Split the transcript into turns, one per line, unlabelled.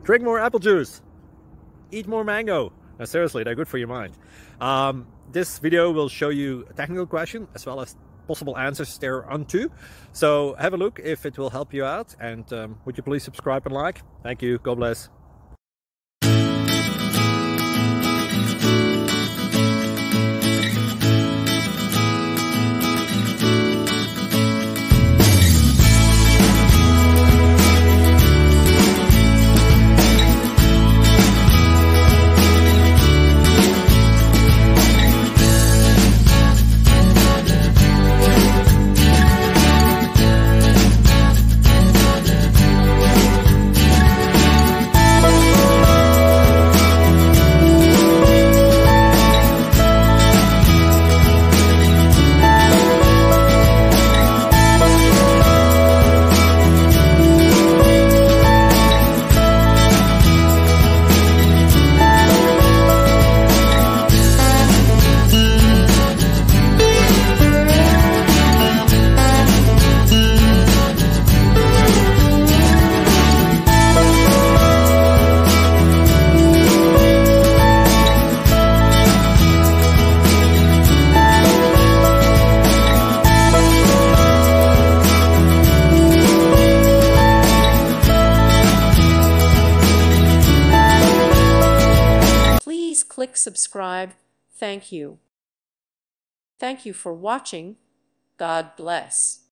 Drink more apple juice. Eat more mango. Now, seriously, they're good for your mind. This video will show you a technical question as well as possible answers thereunto. So have a look if it will help you out. And would you please subscribe and like? Thank you. God bless.
Click subscribe. Thank you. Thank you for watching. God bless.